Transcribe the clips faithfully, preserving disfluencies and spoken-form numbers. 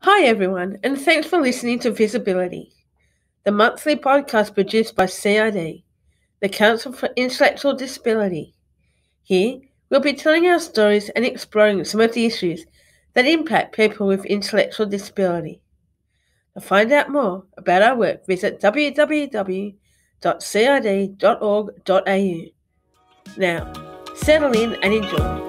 Hi everyone, and thanks for listening to Visibility, the monthly podcast produced by C I D, the Council for Intellectual Disability. Here, we'll be telling our stories and exploring some of the issues that impact people with intellectual disability. To find out more about our work, visit w w w dot c i d dot org dot a u. Now, settle in and enjoy.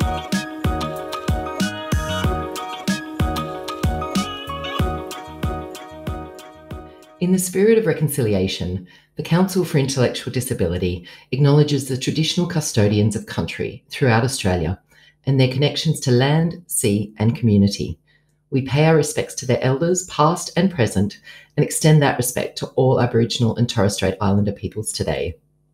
In the spirit of reconciliation, the Council for Intellectual Disability acknowledges the traditional custodians of country throughout Australia and their connections to land, sea and community. We pay our respects to their elders, past and present, and extend that respect to all Aboriginal and Torres Strait Islander peoples today.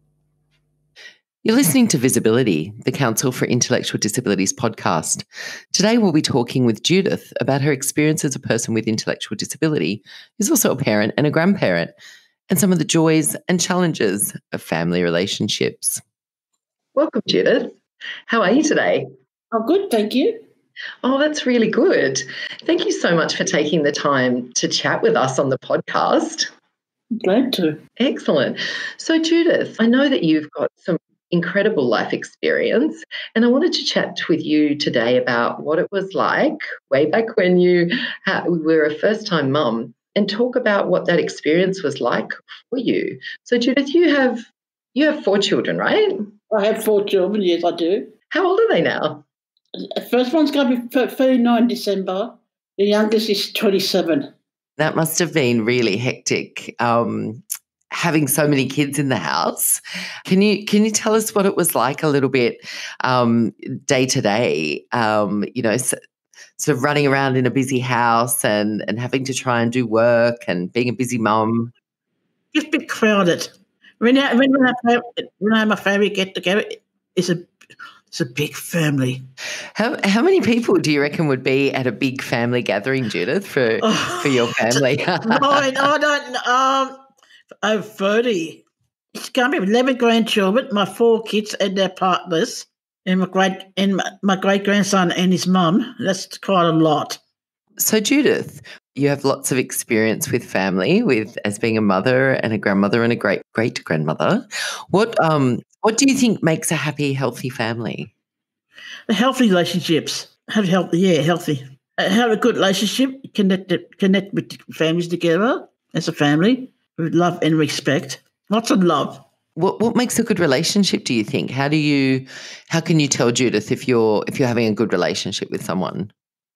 You're listening to Visibility, the Council for Intellectual Disabilities podcast. Today we'll be talking with Judith about her experience as a person with intellectual disability, who's also a parent and a grandparent, and some of the joys and challenges of family relationships. Welcome, Judith. How are you today? I'm good, thank you. Oh, that's really good. Thank you so much for taking the time to chat with us on the podcast. Glad to. Excellent. So, Judith, I know that you've got some incredible life experience, and I wanted to chat with you today about what it was like way back when you ha- were a first-time mum, and talk about what that experience was like for you. So, Judith, you have you have four children, right? I have four children, yes, I do. How old are they now? The first one's going to be thirty-nine December. The youngest is twenty-seven. That must have been really hectic, um, having so many kids in the house. Can you can you tell us what it was like a little bit um, day to day? Um, you know, so, sort of running around in a busy house and and having to try and do work and being a busy mum. It's a bit crowded. When I, when I have, when I have my family get together, it's a it's a big family. How how many people do you reckon would be at a big family gathering, Judith, for Oh, for your family? no, I don't. Um, over thirty. It's going to be eleven grandchildren, my four kids and their partners, and my great and my, my great grandson and his mum. That's quite a lot. So, Judith, you have lots of experience with family, with as being a mother and a grandmother and a great great grandmother. What um what do you think makes a happy, healthy family? The healthy relationships. Have healthy, yeah, healthy. Uh, Have a good relationship. Connect it- connect with families together as a family with love and respect. Lots of love. What what makes a good relationship, do you think? How do you how can you tell, Judith, if you're if you're having a good relationship with someone?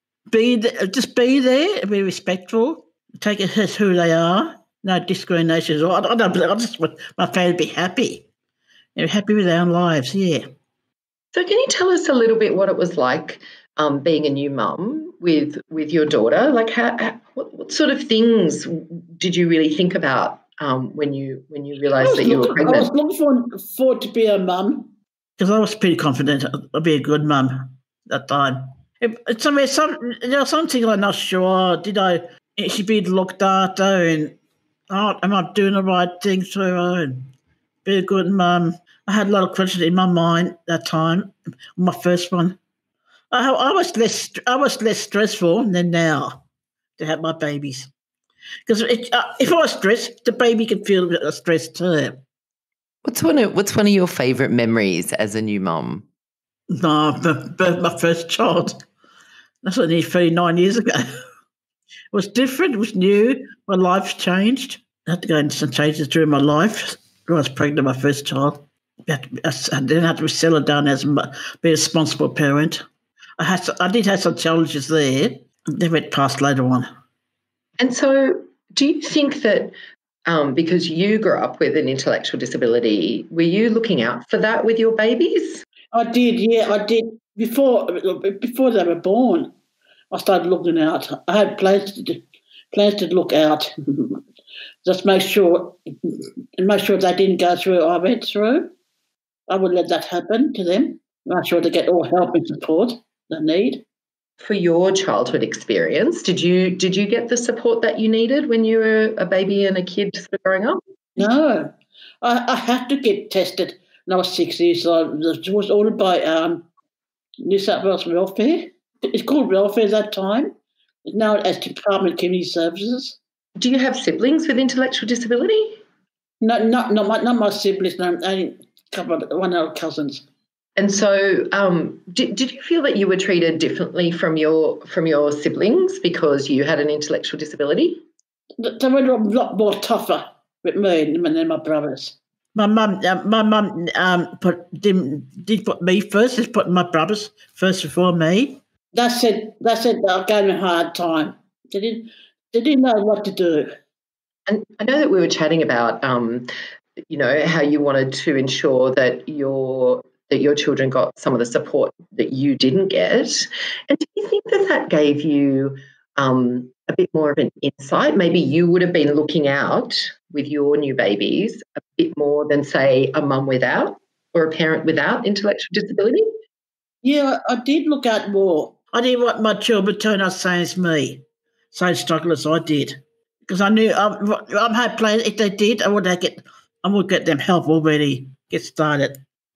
Be there, just be there. Be respectful. Take it as who they are. No discriminations. I, I don't. I just want my family to be happy. They're happy with their own lives. Yeah. So can you tell us a little bit what it was like um, being a new mum with with your daughter? Like, how, how what, what sort of things did you really think about um, when you when you I realised was that you were looking. I was pregnant? looking forward, forward to be a mum because I was pretty confident I'd be a good mum that time. It, it's somewhere, some there are some things I'm not sure. Did I? Is she being looked after? And oh, am I doing the right thing to her? And be a good mum. I had a lot of questions in my mind that time. My first one. I, I was less. I was less stressful than now to have my babies. Because uh, if I was stressed, the baby could feel a bit of stress too. What's one of what's one of your favourite memories as a new mum? No, but, but my first child. That's only thirty-nine years ago. It was different. It was new. My life changed. I had to go into some changes during my life. I was pregnant with my first child. I had to- I then had to settle down as a, be a responsible parent. I had, some- I did have some challenges there. They went past later on. And so, do you think that um, because you grew up with an intellectual disability, were you looking out for that with your babies? I did, yeah, I did. Before before they were born, I started looking out. I had plans to do, plans to look out, just make sure and make sure they didn't go through what I went through. I would let that happen to them. Make sure they get all help and support they need. For your childhood experience, did you did you get the support that you needed when you were a baby and a kid sort of growing up? No, I, I had to get tested when I was sixty. So it was ordered by um, New South Wales Welfare. It's called welfare at that time. Now as Department of Community Services. Do you have siblings with intellectual disability? No, not not my not my siblings. No, only a couple of one of our cousins. And so, um, did did you feel that you were treated differently from your from your siblings because you had an intellectual disability? They were a lot more tougher with me than my brothers. My mum, uh, my mum, um, put did, did put me first. Just put my brothers first before me. They said they said I gave them a hard time. They didn't they didn't know what to do. And I know that we were chatting about, um, you know, how you wanted to ensure that your that your children got some of the support that you didn't get. And do you think that that gave you um, a bit more of an insight? Maybe you would have been looking out with your new babies a bit more than, say, a mum without or a parent without intellectual disability? Yeah, I did look out more. I didn't want my children to turn out same as me, same struggle as I did. Because I knew I'm, I'm hoping if they did, I would get, I would get them help already, get started.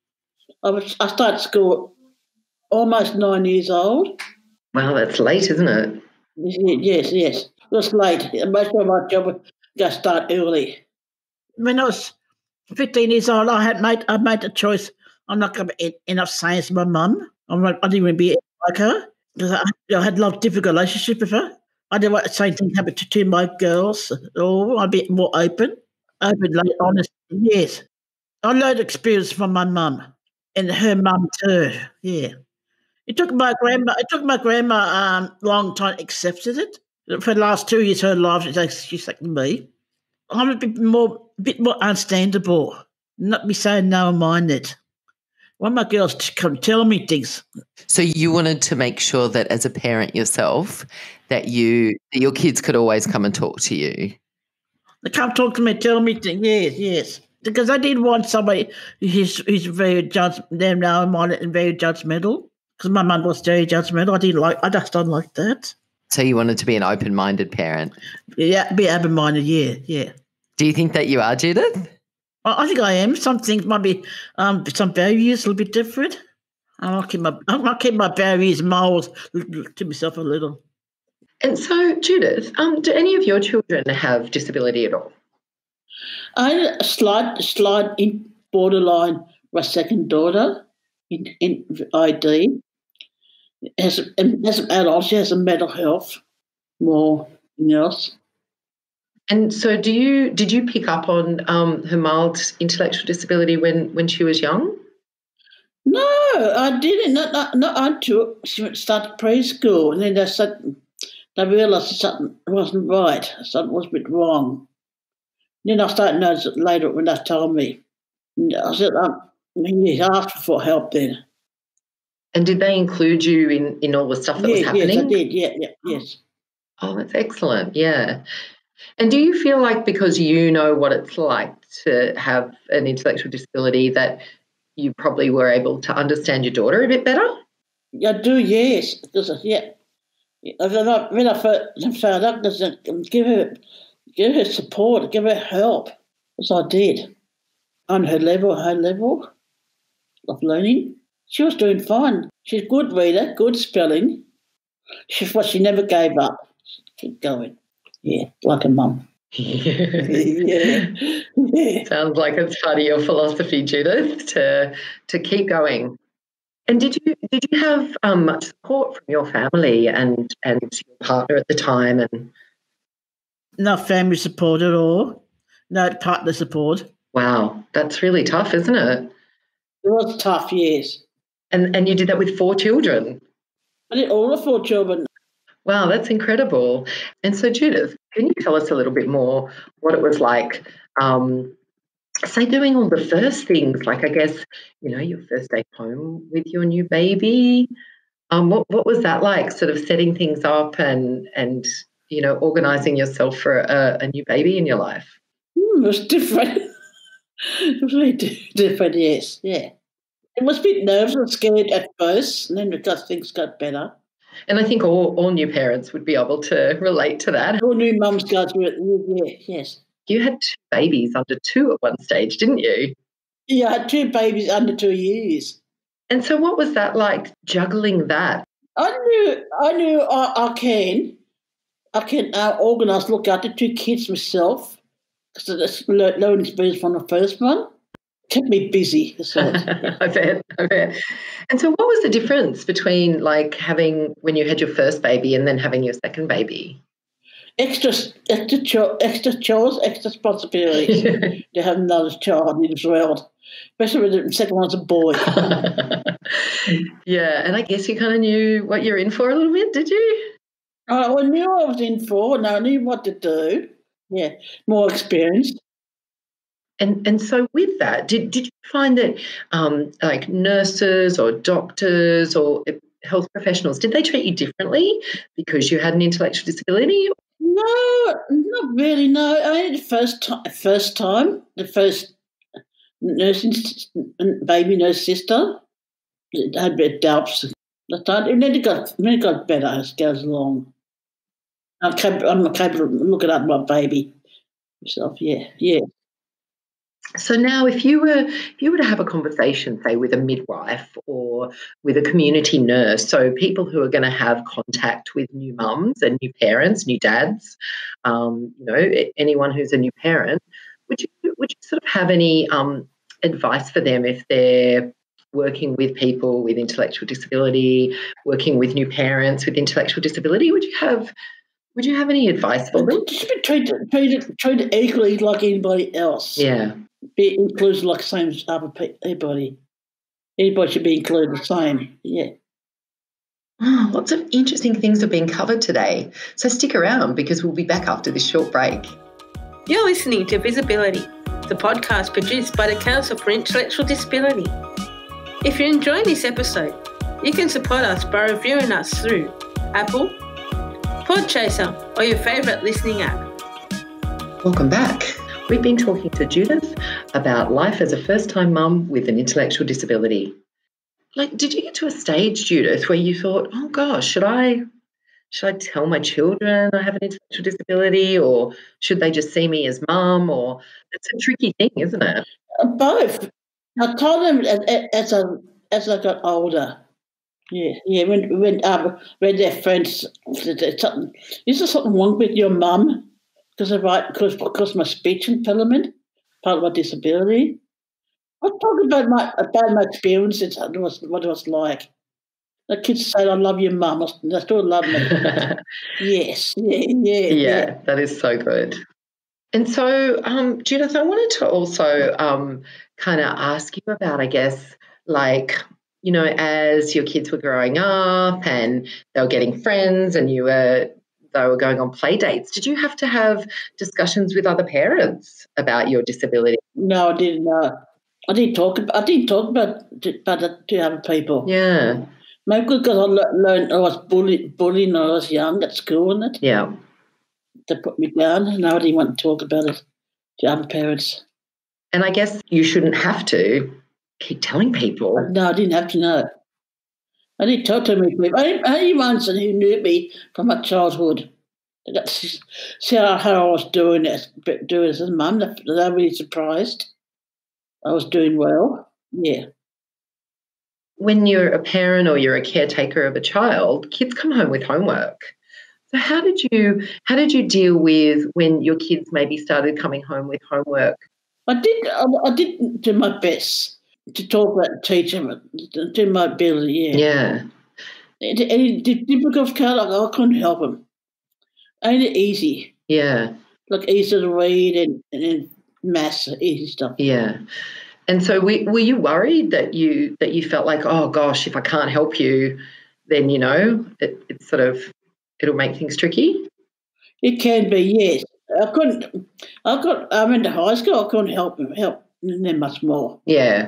I was, I started school almost nine years old. Wow, that's late, isn't it? Yes, yes. It was late. Most of my job was to start early. When I was fifteen years old, I had made I made a choice. I'm not going to end up saying as my mum. I'm not, I didn't want to be like her because I, I had a lot of difficult relationship with her. I didn't want the same thing happen to, to my girls at all. I'd be more open, open, like, honest. Yes. I learned experience from my mum and her mum too. Yeah. It took my grandma. It took my grandma a um, long time to accept it. For the last two years of her life, she's she's like me. I'm a bit more, a bit more understandable. Not be so narrow-minded. I want my girls to come tell me things. So you wanted to make sure that as a parent yourself, that you that your kids could always come and talk to you. They come talk to me, tell me things. Yes, yes. Because I didn't want somebody who's, who's very judge, they're narrow-minded and very judgmental. Because my mum was very judgmental. I didn't like. I just don't like that. So you wanted to be an open-minded parent. Yeah, be open-minded. Yeah, yeah. Do you think that you are, Judith? I think I am. Some things might be, um, some values a little bit different. I'll keep my, I'll keep my values, morals to myself a little. And so, Judith, um, do any of your children have disability at all? I had a slight, slight in borderline. My second daughter in, in I D has, as an adult, she has a mental health more than else. And so, do you did you pick up on um, her mild intellectual disability when, when she was young? No, I didn't. Not not, not until she started preschool, and then they said they realised something wasn't right. Something was a bit wrong. Then I started noticing it later when they told me. And I said, um, he asked for help then. And did they include you in, in all the stuff that yeah, was happening? Yes, I did. Yeah, yeah, yes. Oh, that's excellent. Yeah. And do you feel like because you know what it's like to have an intellectual disability that you probably were able to understand your daughter a bit better? I do, yes. Because, yeah, when I first found out, give her, give her support, give her help, as I did, on her level, her level of learning. She was doing fine. She's a good reader, good spelling. She's what she never gave up. Keep going. Yeah, like a mum. yeah. yeah. Sounds like it's part of your philosophy, Judith, to to keep going. And did you did you have um, much support from your family and and your partner at the time? And no family support at all. No partner support. Wow, that's really tough, isn't it? It was tough, yes. And and you did that with four children? I did all the four children. Wow, that's incredible. And so, Judith, can you tell us a little bit more what it was like, um, say, doing all the first things, like I guess, you know, your first day home with your new baby? Um, what what was that like, sort of setting things up and, and you know, organising yourself for a, a new baby in your life? Mm, it was different. It was really different, yes, yeah. It was a bit nervous and scared at first, and then because things got better. And I think all, all new parents would be able to relate to that. All new mums go through it, yeah, yes. You had two babies under two at one stage, didn't you? Yeah, I had two babies under two years. And so what was that like, juggling that? I knew I knew I, I can, I can uh, organise, look after two kids myself, because it's le- learning experience from the first one. Kept me busy. That's all. I bet, I bet. And so what was the difference between like having when you had your first baby and then having your second baby? Extra, extra, cho- extra chores, extra responsibilities to have another child in this world, especially when the second one's a boy. Yeah, and I guess you kind of knew what you're in for a little bit, did you? I knew I was in for, and I knew what to do. Yeah, more experience. And and so with that, did did you find that um, like nurses or doctors or health professionals, did they treat you differently because you had an intellectual disability? No, not really. No, I the first time, first time, the first nursing baby nurse sister had a bit of doubts. And then it got, then it got better as it goes along. I'm capable, I'm capable of looking after my baby myself. Yeah, yeah. So now if you were if you were to have a conversation, say, with a midwife or with a community nurse, so people who are going to have contact with new mums and new parents, new dads, um, you know, anyone who's a new parent, would you would you sort of have any um, advice for them if they're working with people with intellectual disability, working with new parents with intellectual disability? Would you have would you have any advice for them? Just be treated, treated, treated equally like anybody else. Yeah. Be included like the same as other people. Anybody, anybody should be included the same. Yeah. Oh, lots of interesting things are being covered today. So stick around because we'll be back after this short break. You're listening to Visibility, the podcast produced by the Council for Intellectual Disability. If you're enjoying this episode, you can support us by reviewing us through Apple, Podchaser, or your favourite listening app. Welcome back. We've been talking to Judith about life as a first-time mum with an intellectual disability. Like, did you get to a stage, Judith, where you thought, oh gosh, should I should I tell my children I have an intellectual disability, or should they just see me as mum? Or it's a tricky thing, isn't it? Both. I told them as, as I as I got older. Yeah, yeah. When when um, when their friends said something, is there something wrong with your mum? Because of right, because because of my speech impediment, part of my disability. I talk about my about my experiences and what what it was like. The kids say, "I love your mum." They still love me. Yes, yeah, yeah, yeah, yeah. That is so good. And so, um, Judith, I wanted to also um, kind of ask you about, I guess, like, you know, as your kids were growing up and they were getting friends and you were they were going on play dates, did you have to have discussions with other parents about your disability? No, I didn't. Uh, I didn't talk. About, I didn't talk about about it to other people. Yeah. Maybe because I le- learned I was bullied, bullied when I was young at school, and it. Yeah. They put me down, and I didn't want to talk about it to other parents. And I guess you shouldn't have to keep telling people. No, I didn't have to know. I didn't talk to many people. I only ones who knew me from my childhood. They got to see how, how I was doing it, doing it as a mum. They were really surprised. I was doing well. Yeah. When you're a parent or you're a caretaker of a child, kids come home with homework. So how did you how did you deal with when your kids maybe started coming home with homework? I did. I, I did do my best to talk about teaching, do my ability. Yeah. Yeah. Any difficult card, I couldn't help them. Ain't it easy? Yeah. Like easy to read and and maths, easy stuff. Yeah. And so we, were you worried that you that you felt like, oh gosh, if I can't help you, then you know it, it's sort of it'll make things tricky? It can be, yes. I couldn't. I got. I went to high school. I couldn't help them. Help them much more. Yeah.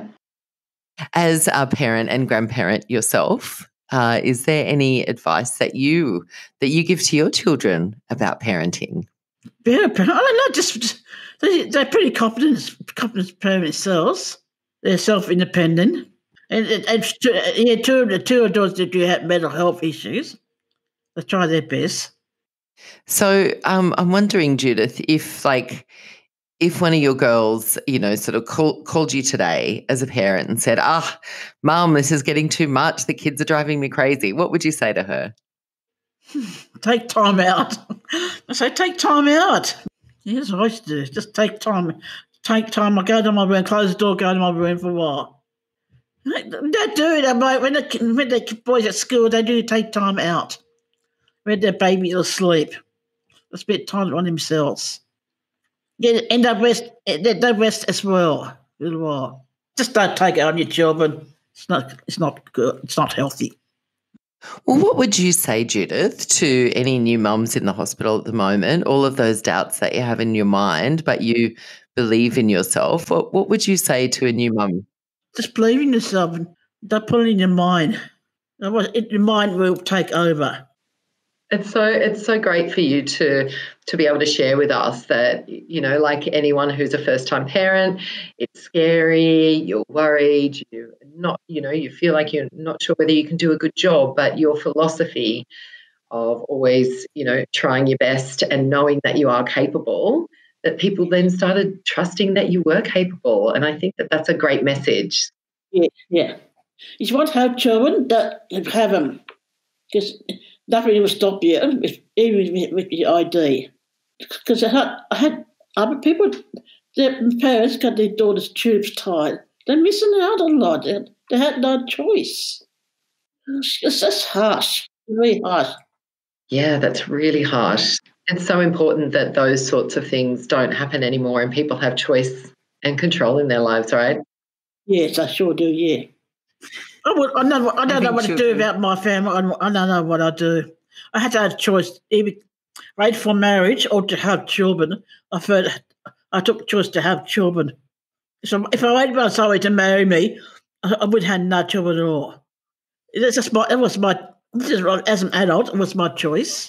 As a parent and grandparent yourself, uh, is there any advice that you that you give to your children about parenting? Yeah, I don't know. Just they, they're pretty competent, competent parents themselves. They're self-independent, and, and, and yeah, two of the two adults that do have mental health issues. They try their best. So um, I'm wondering, Judith, if like if one of your girls, you know, sort of call, called you today as a parent and said, "Ah, Mum, this is getting too much. The kids are driving me crazy," what would you say to her? Take time out. I say, take time out. Here's what I used to do. Just take time. Take time. I go to my room, close the door, go to my room for a while. They don't do it, mate. When the, when the boys at school, they do take time out. When their babies are asleep. They spend time on themselves. Get end up rest. They they rest as well. A little while. Just don't take it on your children. It's not. It's not good. It's not healthy. Well, what would you say, Judith, to any new mums in the hospital at the moment? All of those doubts that you have in your mind, but you believe in yourself. What What would you say to a new mum? Just believe in yourself and don't put it in your mind. Otherwise, it, your mind will take over. It's so it's so great for you to to be able to share with us that, you know, like anyone who's a first time parent, it's scary, you're worried, you're not, you know, you feel like you're not sure whether you can do a good job, but your philosophy of always, you know, trying your best and knowing that you are capable, that people then started trusting that you were capable. And I think that that's a great message. Yeah, yeah. If you want to have children, that have them. Because nothing will stop you, even with, with your I D. Because I had, I had other people, their parents got their daughters' tubes tied. They're missing out a lot. They, they had no choice. It's just harsh, really harsh. Yeah, that's really harsh. It's so important that those sorts of things don't happen anymore and people have choice and control in their lives, right? Yes, I sure do, yeah. I, would, I, know, I don't I know what to do about my family. I, I don't know what I do. I had to have a choice, either wait for marriage or to have children. I felt I took the choice to have children. So if I waited for somebody to marry me, I, I would have no children at all. It's just my, it was my, as an adult, it was my choice.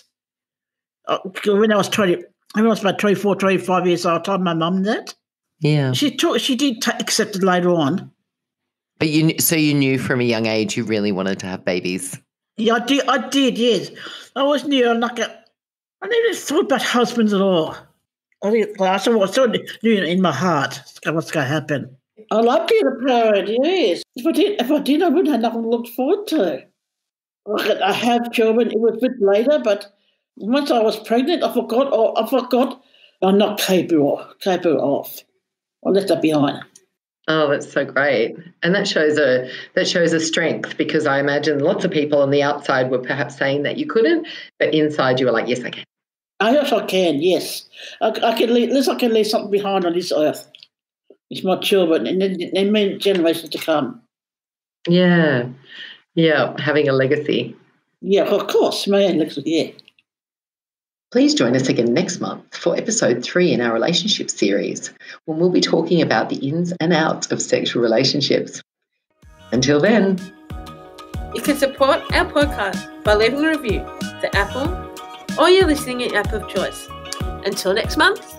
When I was twenty, when I was about twenty-four, twenty-five years old, I told my mum that. Yeah. She took, she did t- accept it later on. But you, so you knew from a young age you really wanted to have babies. Yeah, I did. I did. Yes, I always knew. I'm like a, I never thought about husbands at all. I think I sort of knew in my heart what's going to happen. I like being a parent. Yes, if I did, if I did, I wouldn't have nothing to look forward to. I have children. It was a bit later, but once I was pregnant, I forgot. Oh, I forgot. I'm not capable, capable of. I left that behind. Oh, that's so great. And that shows a that shows a strength, because I imagine lots of people on the outside were perhaps saying that you couldn't, but inside you were like, yes, I can. I yes, I can, yes. I, I can leave, at least I can leave something behind on this earth. It's my children and then, then many generations to come. Yeah. Yeah, having a legacy. Yeah, of course, man, legacy, yeah. Please join us again next month for episode three in our relationship series, when we'll be talking about the ins and outs of sexual relationships. Until then. You can support our podcast by leaving a review to Apple or your listening app of choice. Until next month.